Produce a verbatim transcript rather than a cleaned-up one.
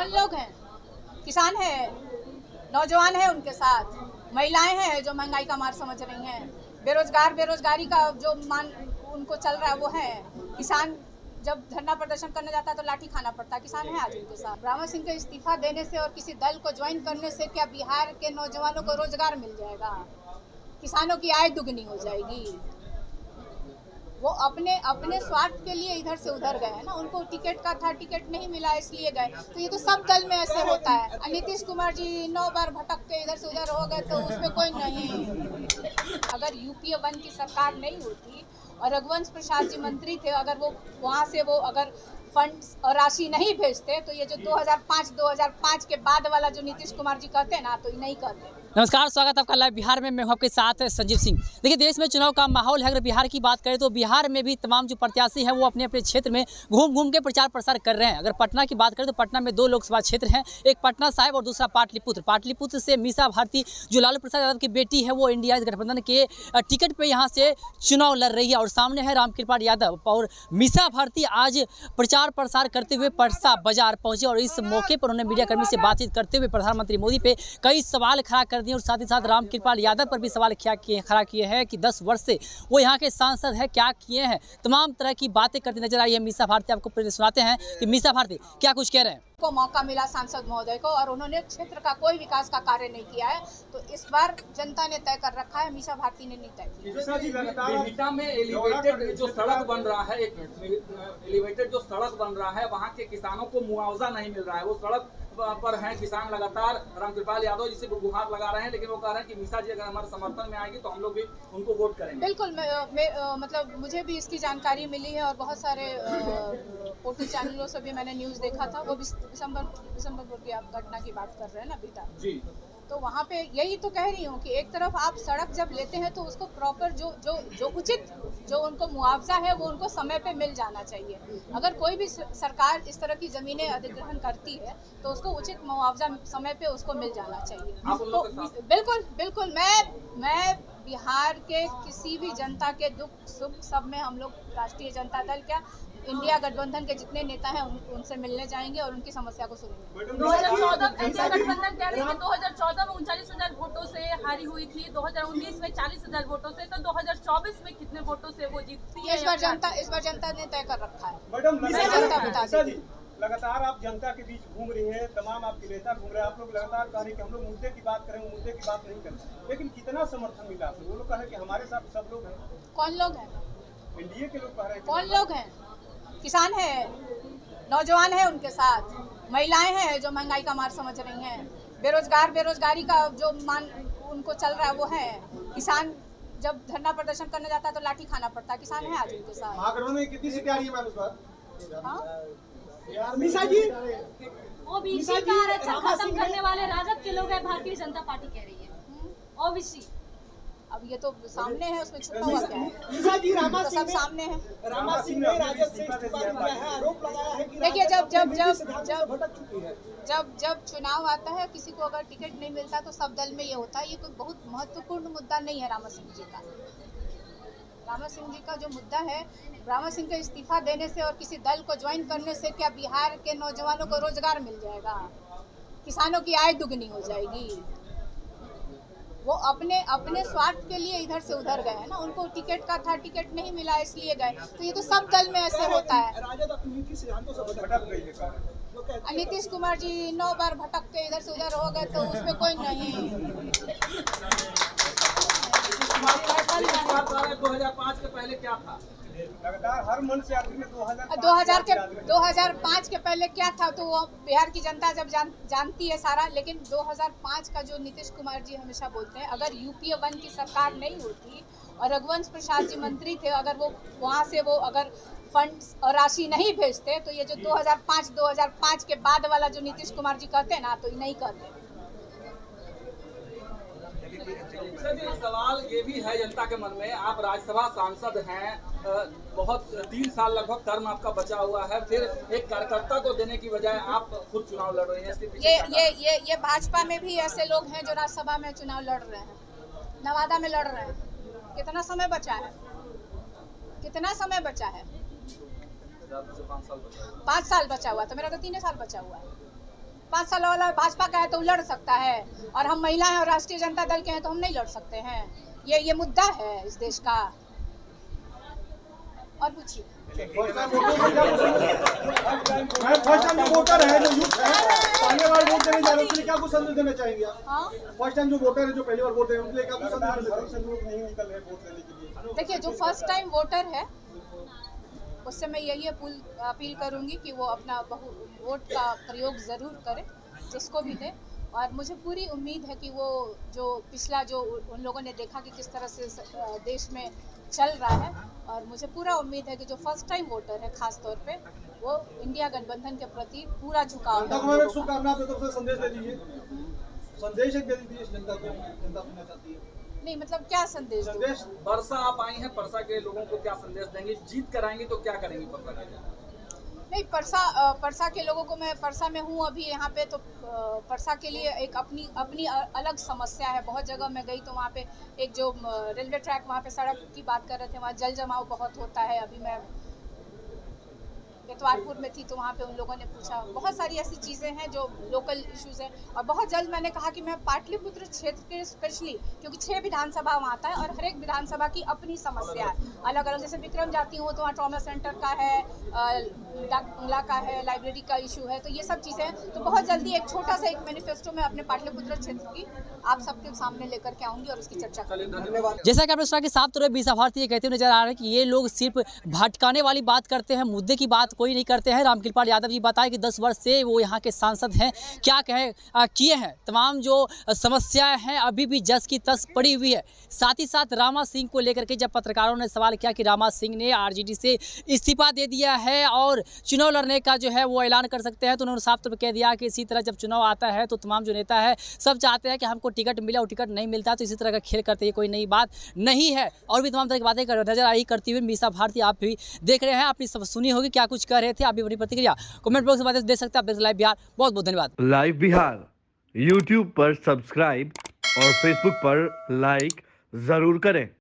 कौन लोग हैं? किसान है, नौजवान है, उनके साथ महिलाएं हैं जो महंगाई का मार समझ रही हैं, बेरोजगार बेरोजगारी का जो मान उनको चल रहा है वो है। किसान जब धरना प्रदर्शन करने जाता है तो लाठी खाना पड़ता है, किसान है आज उनके साथ। ब्राह्मण सिंह के इस्तीफा देने से और किसी दल को ज्वाइन करने से क्या बिहार के नौजवानों को रोजगार मिल जाएगा? किसानों की आय दुगनी हो जाएगी। वो अपने अपने स्वार्थ के लिए इधर से उधर गए हैं ना, उनको टिकट का था, टिकट नहीं मिला इसलिए गए। तो ये तो सब दल में ऐसे होता है। नीतीश कुमार जी नौ बार भटक के इधर से उधर हो गए तो उसमें कोई नहीं। अगर यूपीए वन की सरकार नहीं होती और रघुवंश प्रसाद जी मंत्री थे, अगर वो वहाँ से वो अगर फंड्स और राशि नहीं भेजते तो ये जो दो हज़ार पाँच दो हज़ार पाँच के बाद वाला जो नीतीश कुमार जी कहते हैं ना, तो ये नहीं करते। नमस्कार, स्वागत है आपका लाइव बिहार में। मैं हूं आपके साथ संजीव सिंह। देखिए, देश में चुनाव का माहौल है। अगर बिहार की बात करें तो बिहार में भी तमाम जो प्रत्याशी हैं वो अपने अपने क्षेत्र में घूम घूम के प्रचार प्रसार कर रहे हैं। अगर पटना की बात करें तो पटना में दो लोकसभा क्षेत्र हैं, एक पटना साहिब और दूसरा पाटलिपुत्र। पाटलिपुत्र से मीसा भारती जो लालू प्रसाद यादव की बेटी है वो इंडिया गठबंधन के टिकट पर यहाँ से चुनाव लड़ रही है और सामने है रामकृपाल यादव। और मीसा भारती आज प्रचार प्रसार करते हुए परसा बाजार पहुंचे और इस मौके पर उन्होंने मीडियाकर्मी से बातचीत करते हुए प्रधानमंत्री मोदी पे कई सवाल खड़ा कर दिए और साथ ही साथ रामकृपाल यादव पर भी सवाल क्या किए खड़ा किए हैं कि दस वर्ष से वो यहाँ के सांसद है, क्या किए हैं। तमाम तरह की बातें करती नजर आई है मीसा भारती। आपको पहले सुनाते हैं कि मीसा भारती क्या कुछ कह रहे हैं। को मौका मिला सांसद महोदय को और उन्होंने क्षेत्र का कोई विकास का कार्य नहीं किया है, तो इस बार जनता ने तय कर रखा है, मीसा भारती ने नहीं तय किया। बिहटा में एलिवेटेड जो सड़क बन रहा है, एक एलिवेटेड जो सड़क बन रहा है, वहाँ के किसानों को मुआवजा नहीं मिल रहा है। वो सड़क पर हैं किसान लगातार रामकृपाल यादव जिसे गुहार लगा रहे हैं, लेकिन वो कह रहे हैं कि मीसा जी अगर हमारे समर्थन में आएगी तो हम लोग भी उनको वोट करेंगे। बिल्कुल, मैं, मैं, मतलब मुझे भी इसकी जानकारी मिली है और बहुत सारे ओटी चैनलों से भी मैंने न्यूज़ देखा था। वो दिसंबर दिसंबर की आप घटना की बात कर रहे हैं ना बेटा जी, तो वहाँ पे यही तो कह रही हूँ कि एक तरफ आप सड़क जब लेते हैं तो उसको प्रॉपर जो जो जो उचित जो उनको मुआवजा है वो उनको समय पे मिल जाना चाहिए। अगर कोई भी सरकार इस तरह की ज़मीनें अधिग्रहण करती है तो उसको उचित मुआवजा समय पे उसको मिल जाना चाहिए। तो बिल्कुल बिल्कुल मैं मैं बिहार के किसी भी जनता के दुख सुख सब में हम लोग राष्ट्रीय जनता दल क्या इंडिया गठबंधन के जितने नेता हैं उन, उनसे मिलने जाएंगे और उनकी समस्या को सुनेंगे। दो हज़ार चौदह इंडिया गठबंधन कह रही है दो हज़ार चौदह में उनचालीस हजार वोटों से हारी हुई थी, दो हज़ार उन्नीस में चालीस हजार वोटों से, तो दो हज़ार चौबीस में कितने वोटों से वो जीतती है? इस बार जनता इस बार जनता ने तय कर रखा है। मैडम जनता बता दी। लगातार आप जनता के बीच घूम रही हैं, तमाम आपके नेता घूम रहे हैं, आप लोग लगातार कह रहे हैं कि हम लोग मुद्दे की बात करें, मुद्दे की बात नहीं करें, लेकिन कितना समर्थन मिला आपको? वो लोग कह रहे हैं कि हमारे साथ सब लोग हैं। कौन लोग हैं? एनडीए के लोग कह रहे हैं। कौन लोग हैं? किसान है, नौजवान है, उनके साथ महिलाएं हैं जो महंगाई का मार समझ रही हैं, बेरोजगार बेरोजगारी का जो मान उनको चल रहा है वो है। किसान जब धरना प्रदर्शन करने जाता है तो लाठी खाना पड़ता है, किसान है आज उनके साथ। महागठबंधन में कितनी सीटें आ रही है मैम इस बार? हाँ मीसा जी ओबीसी का आरक्षण खत्म करने वाले राजद के लोग हैं, भारतीय जनता पार्टी कह रही है। ओबीसी अब ये तो सामने है, उसमें छुपा हुआ क्या है? मीसा जी रामा तो सिंह सब सामने है। रामा सिंह ने राजद से इस्तीफा दिया है, आरोप लगाया है कि देखिए, जब जब जब जब भटक चुकी है। जब जब चुनाव आता है किसी को अगर टिकट नहीं मिलता तो सब दल में ये होता है। ये कोई बहुत महत्वपूर्ण मुद्दा नहीं है रामा सिंह जी का। रामा सिंह जी का जो मुद्दा है, रामा सिंह के इस्तीफा देने से और किसी दल को ज्वाइन करने से क्या बिहार के नौजवानों को रोजगार मिल जाएगा? किसानों की आय दुगनी हो जाएगी। वो अपने अपने स्वार्थ के लिए इधर से उधर गए हैं ना, उनको टिकट का था, टिकट नहीं मिला इसलिए गए। तो ये तो सब दल में ऐसे होता है। राजद अपनी नीति सिद्धांतों से भटक गई है। नीतीश कुमार जी नौ बार भटक के इधर से उधर हो गए तो उसमें कोई नहीं। दो हज़ार पाँच के पहले क्या था? लगातार हर मन से आदमी दो हजार दो हजार के दो हज़ार पाँच के पहले क्या था तो वो बिहार की जनता जब जान, जानती है सारा। लेकिन दो हज़ार पाँच का जो नीतीश कुमार जी हमेशा बोलते हैं, अगर यूपीए वन की सरकार नहीं होती और रघुवंश प्रसाद जी मंत्री थे, अगर वो वहाँ से वो अगर फंड्स और राशि नहीं भेजते तो ये जो दो हज़ार पाँच दो हज़ार पाँच के बाद वाला जो नीतीश कुमार जी कहते हैं ना, तो ये नहीं करते। सवाल ये भी है जनता के मन में, आप राज्यसभा सांसद हैं, बहुत तीन साल लगभग टर्म आपका बचा हुआ है, फिर एक कार्यकर्ता को देने की बजाय आप खुद चुनाव लड़ रहे हैं। इसके पीछे ये ये ये ये भाजपा में भी ऐसे लोग हैं जो राज्यसभा में चुनाव लड़ रहे हैं, नवादा में लड़ रहे हैं। कितना समय बचा है? कितना समय बचा है? पाँच साल बचा हुआ, तो मेरा तो तीन साल बचा हुआ है। पाँच साल वाला भाजपा का है तो लड़ सकता है, और हम महिला हैं और राष्ट्रीय जनता दल के हैं तो हम नहीं लड़ सकते हैं। ये ये मुद्दा है इस देश का। और पूछिए। फर्स्ट टाइम जो वोटर है, जो यूथ है, पहली बार वोट देने जा रहे हैं, उसके लिए क्या कुछ संदेश देना चाहेंगे आप? हाँ, फर्स्ट टाइम जो वोटर है, जो पहली बार वोट दे रहे हैं, उनके लिए क्या कुछ संदेश देना चाहेंगे? लोग नहीं निकल रहे वोट देने के लिए। देखिए, जो फर्स्ट टाइम वोटर है उससे मैं यही अपील अपील करूंगी कि वो अपना बहु वोट का प्रयोग ज़रूर करें, जिसको भी दे। और मुझे पूरी उम्मीद है कि वो जो पिछला जो उन लोगों ने देखा कि किस तरह से देश में चल रहा है, और मुझे पूरा उम्मीद है कि जो फर्स्ट टाइम वोटर है खास तौर पे वो इंडिया गठबंधन के प्रति पूरा झुकाव जनता को एक शुभकामना आपकी तरफ से संदेश दे दीजिए, संदेश एक दे दीजिए जनता को, जनता सुनना चाहती है। नहीं, मतलब क्या संदेश दूं? संदेश परसा आप आई हैं, परसा के लोगों को क्या संदेश देंगे? जीत कराएंगे तो क्या करेंगे परसा के लिए? नहीं, परसा परसा के लोगों को, मैं परसा में हूँ अभी यहाँ पे, तो परसा के लिए एक अपनी अपनी अलग समस्या है। बहुत जगह मैं गई तो वहाँ पे एक जो रेलवे ट्रैक, वहाँ पे सड़क की बात कर रहे थे, वहाँ जल जमाव बहुत होता है। अभी मैं इतवारपुर में थी तो वहाँ पे उन लोगों ने पूछा, बहुत सारी ऐसी चीज़ें हैं जो लोकल इश्यूज़ हैं। और बहुत जल्द मैंने कहा कि मैं पाटलिपुत्र क्षेत्र के स्पेशली, क्योंकि छः विधानसभा वहाँ आता है और हर एक विधानसभा की अपनी समस्या है अलग अलग। जैसे विक्रम जाती हूँ तो वहाँ ट्रॉमा सेंटर का है, डाक बंगला का है, लाइब्रेरी का इशू है, तो ये सब चीज़ें हैं। तो बहुत जल्दी एक छोटा सा एक मैनिफेस्टो में अपने पाटलिपुत्र क्षेत्र की आप सबके सामने लेकर के आऊँगी और उसकी चर्चा करूँगी। धन्यवाद। जैसा कि आपने सुना कि साफ तौर पर मीसा भारती ये कहते हुए नजर आ रहे हैं कि ये लोग सिर्फ भटकाने वाली बात करते हैं, मुद्दे की बात कोई नहीं करते हैं। रामकृपाल यादव जी बताए कि दस वर्ष से वो यहाँ के सांसद हैं, क्या कहे किए हैं, तमाम जो समस्याएं हैं अभी भी जस की तस पड़ी हुई है। साथ ही साथ रामा सिंह को लेकर के जब पत्रकारों ने सवाल किया कि रामा सिंह ने आरजेडी से इस्तीफा दे दिया है और चुनाव लड़ने का जो है वो ऐलान कर सकते हैं, तो उन्होंने साफ तौर पर कह दिया कि इसी तरह जब चुनाव आता है तो तमाम जो नेता है सब चाहते हैं कि हमको टिकट मिले और टिकट नहीं मिलता तो इसी तरह का खेल करते हैं, कोई नई बात नहीं है। और भी तमाम तरह की बातें नजर आई करती हुई मीसा भारती आप भी देख रहे हैं, आपने सब सुनी होगी क्या कुछ कह रहे थे, आप भी अपनी प्रतिक्रिया कमेंट बॉक्स में दे सकते हैं। आप लाइव बिहार, बहुत बहुत धन्यवाद। लाइव बिहार यूट्यूब पर सब्सक्राइब और फेसबुक पर लाइक जरूर करें।